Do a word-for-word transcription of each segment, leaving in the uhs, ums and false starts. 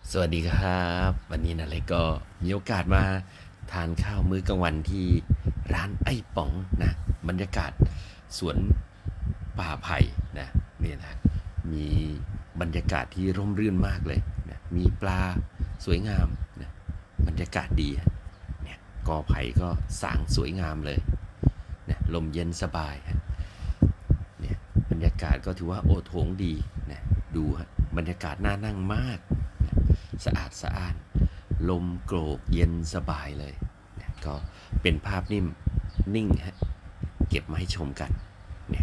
สวัสดีครับวันนี้นะเลยก็มีโอกาสมาทานข้าวมื้อกลางวันที่ร้านไอ้ป๋องนะบรรยากาศสวนป่าไผ่นะเนี่ยนะมีบรรยากาศที่ร่มรื่นมากเลยนะมีปลาสวยงามนะบรรยากาศดีเนี่ยกอไผ่ก็สางสวยงามเลยนะลมเย็นสบายเนี่ยบรรยากาศก็ถือว่าโอโถงดีนะดูฮะบรรยากาศน่านั่งมากสะอาดสะอ้านลมโกรกเย็นสบายเลยเนี่ยก็เป็นภาพนิ่มนิ่งฮะเก็บมาให้ชมกันเนี่ย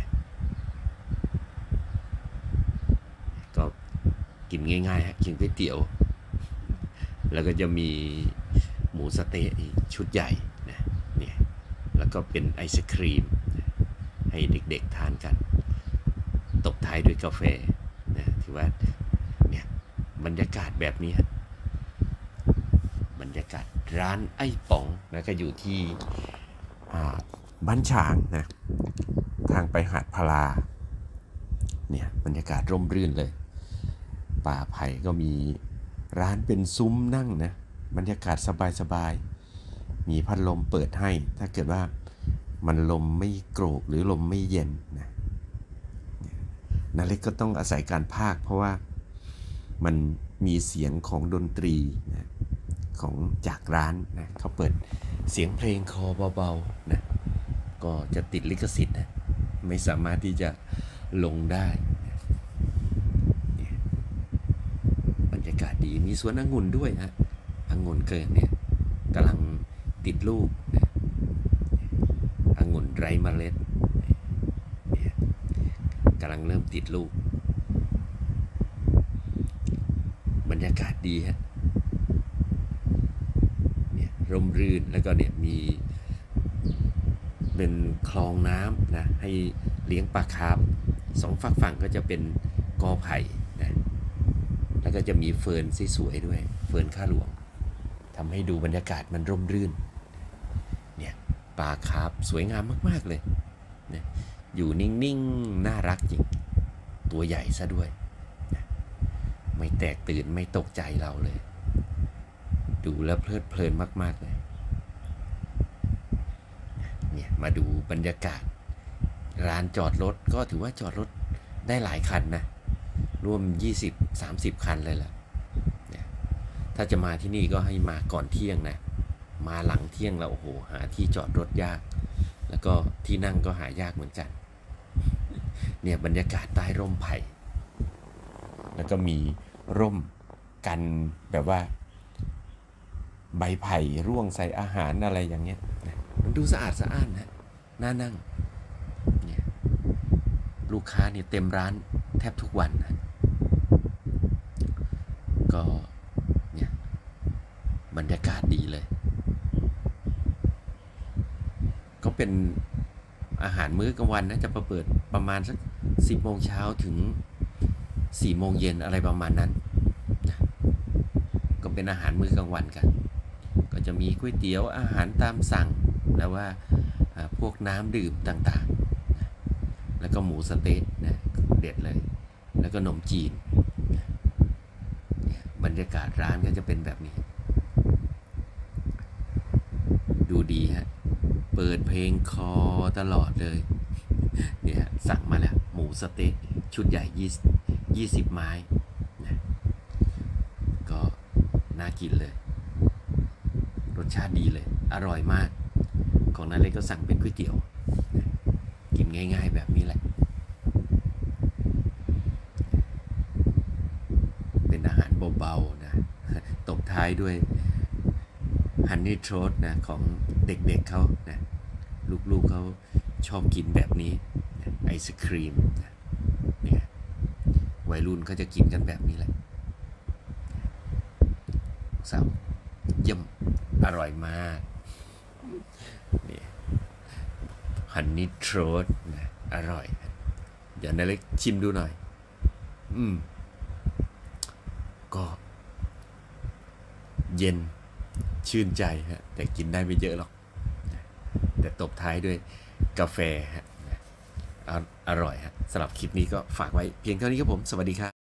ก็กินง่ายๆฮะกินก๋วยเตี๋ยวแล้วก็จะมีหมูสะเต๊ะชุดใหญ่นะเนี่ยแล้วก็เป็นไอศครีมให้เด็กๆทานกันตบท้ายด้วยกาแฟนะที่ว่าเนี่ยบรรยากาศแบบนี้ฮะบรรยากาศร้านไอ้ป๋องนะก็อยู่ที่บ้านฉางนะทางไปหาดพลาเนี่ยบรรยากาศร่มรื่นเลยป่าไผ่ก็มีร้านเป็นซุ้มนั่งนะบรรยากาศสบายๆมีพัดลมเปิดให้ถ้าเกิดว่ามันลมไม่โกรกหรือลมไม่เย็นนะนาเล็กก็ต้องอาศัยการพากย์เพราะว่ามันมีเสียงของดนตรีนะของจากร้านนะเขาเปิดเสียงเพลงคอเบาๆนะก็จะติดลิขสิทธิ์นะไม่สามารถที่จะลงได้นะบรรยากาศดีมีสวนองุ่นด้วยนะองุ่นเกิดเนี่ยกำลังติดลูกนะองุ่นไร้เมล็ดกำลังเริ่มติดลูกบรรยากาศดีฮะเนี่ยร่มรื่นแล้วก็เนี่ยมีเป็นคลองน้ำนะให้เลี้ยงปลาคาร์ฟสองฝั่งฝั่งก็จะเป็นกอไผ่นะแล้วก็จะมีเฟิร์นสวยๆด้วยเฟิร์นข้าหลวงทำให้ดูบรรยากาศมันร่มรื่นเนี่ยปลาคาร์ฟสวยงามมากๆเลยนะอยู่นิ่งๆน่ารักจริงตัวใหญ่ซะด้วยนะไม่แตกตื่นไม่ตกใจเราเลยดูแล้วเพลิดเพลินมากๆเลยเนี่ยมาดูบรรยากาศร้านจอดรถก็ถือว่าจอดรถได้หลายคันนะร่วม ยี่สิบถึงสามสิบ คันเลยล่ะเนี่ยถ้าจะมาที่นี่ก็ให้มาก่อนเที่ยงนะมาหลังเที่ยงแล้วโอ้โหหาที่จอดรถยากแล้วก็ที่นั่งก็หายากเหมือนกันเนี่ยบรรยากาศใต้ร่มไผ่แล้วก็มีร่มกันแบบว่าใบไผ่ร่วงใส่อาหารอะไรอย่างเงี้ยมันดูสะอาดสะอ้านนะน่านั่งเนี่ยลูกค้าเนี่ยเต็มร้านแทบทุกวันนะก็เนี่ยบรรยากาศดีเลยก็เป็นอาหารมื้อกลางวันนะจะเปิดประมาณสักสิบโมงเช้าถึงสี่โมงเย็นอะไรประมาณนั้นนะก็เป็นอาหารมื้อกลางวันกันก็จะมีก๋วยเตี๋ยวอาหารตามสั่งแล้วว่าพวกน้ำดื่มต่างๆนะแล้วก็หมูสะเต๊ะนะเด็ดเลยแล้วก็ขนมจีนนะบรรยากาศร้านก็จะเป็นแบบนี้ดูดีฮะเปิดเพลงคอตลอดเลยเนี่ยสั่งมาแล้วหมูสะเต๊ะชุดใหญ่ยี่สิบไม้นะก็น่ากินเลยรสชาติดีเลยอร่อยมากของนั้นเลยก็สั่งเป็นก๋วยเตี๋ยวนะกินง่ายๆแบบนี้แหละเป็นอาหารเบาๆนะตบท้ายด้วยฮันนี่โทสต์นะของเด็กๆ เ, เขานะลูกๆเขาชอบกินแบบนี้นะไอศครีมนะเนี่ยวัยรุ่นเขาจะกินกันแบบนี้แหละสาวเยี่ยมอร่อยมากนี่ฮันนี่โทสต์นะอร่อยเดี๋ยวนาเล็กชิมดูหน่อยอืมก็เย็นชื่นใจฮะแต่กินได้ไม่เยอะหรอกแต่ตบท้ายด้วยกาแฟฮะอร่อยฮะสำหรับคลิปนี้ก็ฝากไว้เพียงเท่านี้ครับผมสวัสดีครับ